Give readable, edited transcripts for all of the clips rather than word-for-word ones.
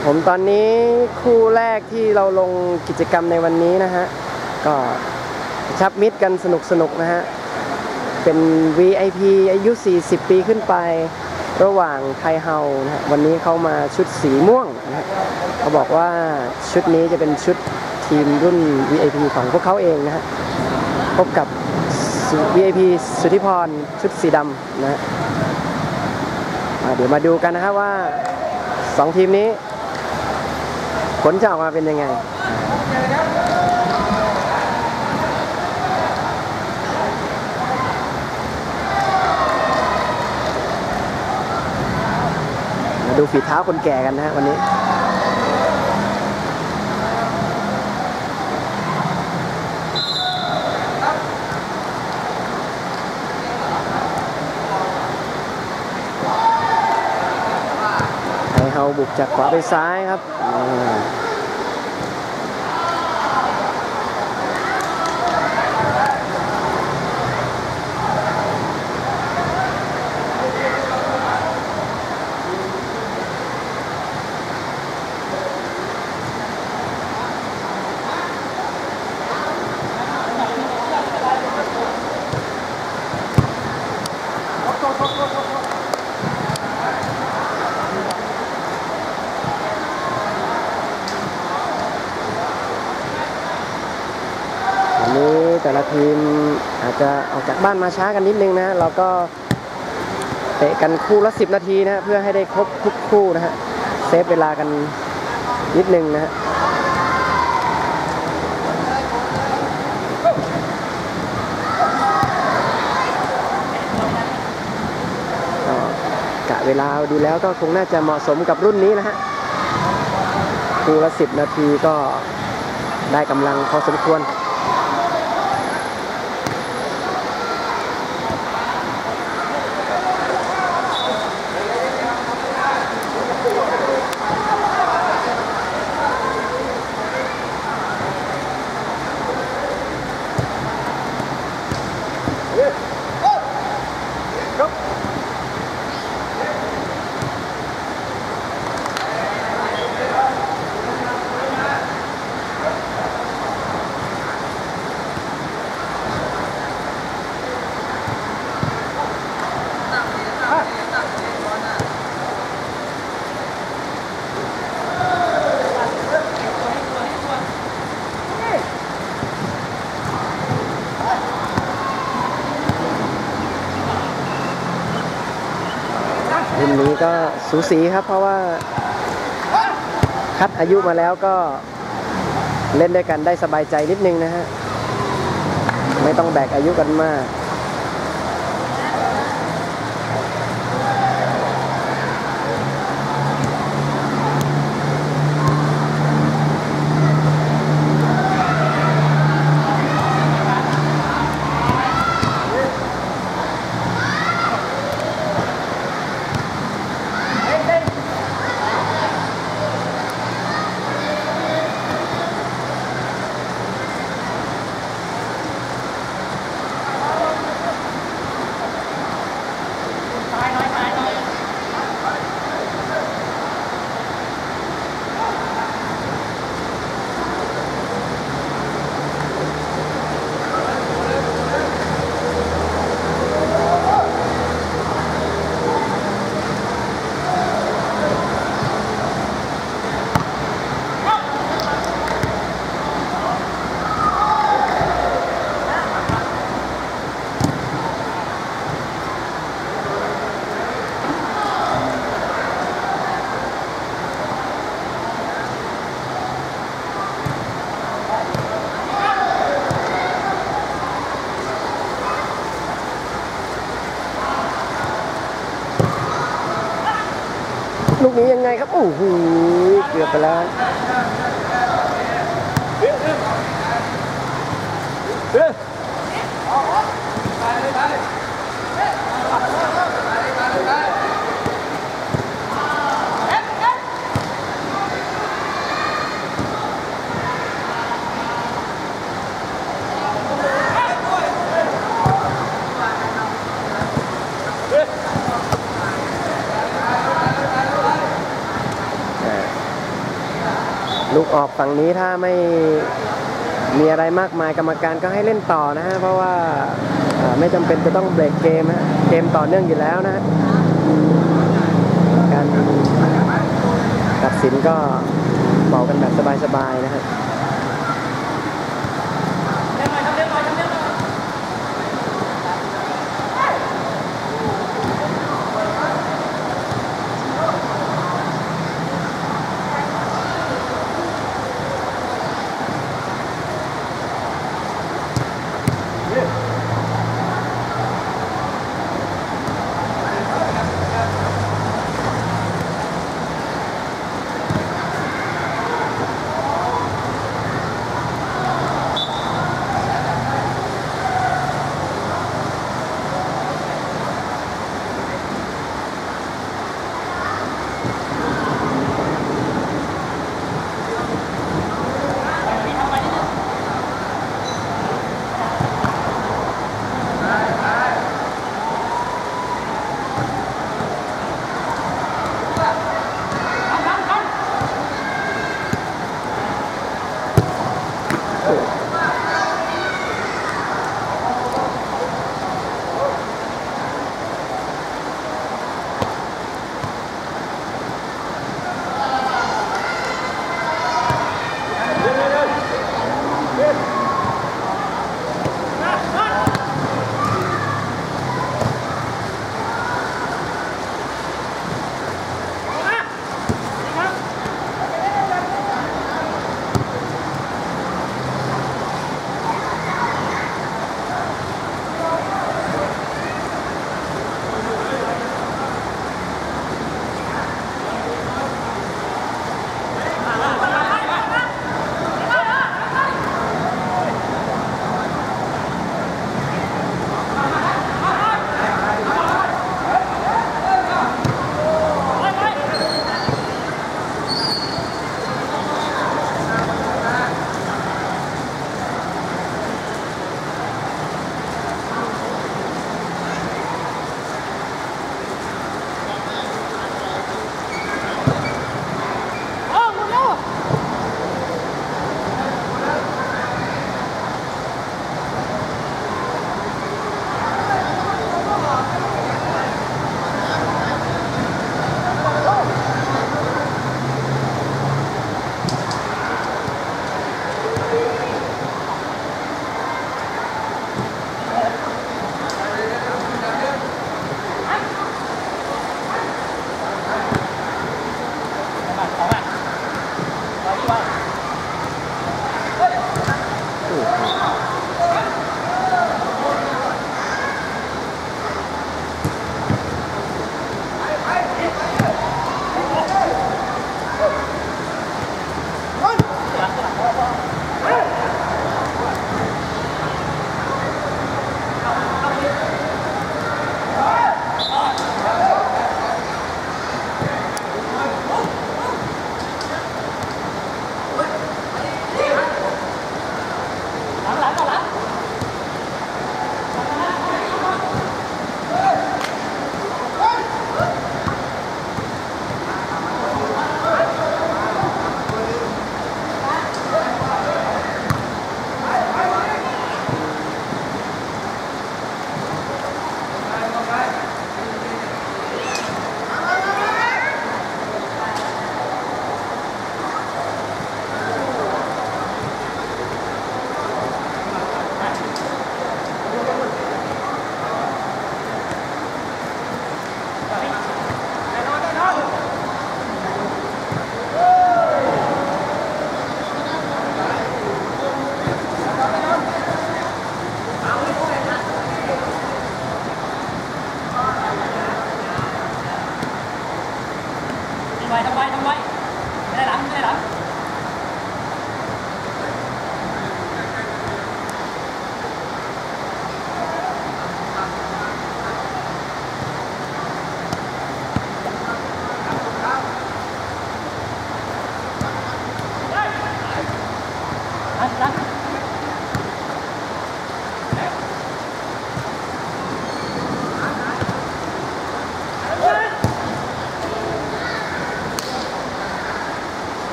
ผมตอนนี้คู่แรกที่เราลงกิจกรรมในวันนี้นะฮะก็ชับมิตรกันสนุกนะฮะเป็น VIP อายุ40 ปีขึ้นไประหว่างไทเฮานะฮะวันนี้เขามาชุดสีม่วงนะฮะเขาบอกว่าชุดนี้จะเป็นชุดทีมรุ่น VIP ของพวกเขาเองนะฮะพบกับ VIP สุทธิพรชุดสีดำนะฮะเดี๋ยวมาดูกันนะครับว่า2ทีมนี้ผลจะออกมาเป็นยังไงมาดูฝีเท้าคนแก่กันนะฮะวันนี้ไทเฮาบุกจากขวาไปซ้ายครับแต่ละทีมอาจจะออกจากบ้านมาช้ากันนิดนึงนะเราก็เตะกันคู่ละ10 นาทีนะเพื่อให้ได้ครบทุกคู่นะฮะเซฟเวลากันนิดนึงนะฮะกะเวลาดูแล้วก็คงน่าจะเหมาะสมกับรุ่นนี้นะฮะคู่ละ10 นาทีก็ได้กำลังพอสมควรรุ่นนี้ก็สูสีครับเพราะว่าคัดอายุมาแล้วก็เล่นด้วยกันได้สบายใจนิดนึงนะฮะไม่ต้องแบกอายุกันมากลูกนี้ยังไงครับโอ้โหเกือบไปแล้วลูกออกฝั่งนี้ถ้าไม่มีอะไรมากมายกรรมการก็ให้เล่นต่อนะฮะเพราะว่าไม่จำเป็นจะต้องเบรกเกมฮะเกมต่อเนื่องอยู่แล้วนะฮะการตัดสินก็เบากันแบบสบายๆนะฮะ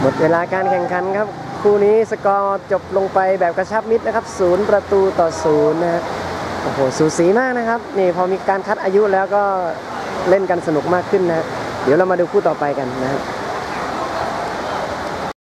หมดเวลาการแข่งขันครับคู่นี้สกอร์จบลงไปแบบกระชับมิตรนะครับ0-0นะฮะโอ้โหสูสีมากนะครับนี่พอมีการคัดอายุแล้วก็เล่นกันสนุกมากขึ้นนะฮะเดี๋ยวเรามาดูคู่ต่อไปกันนะครับ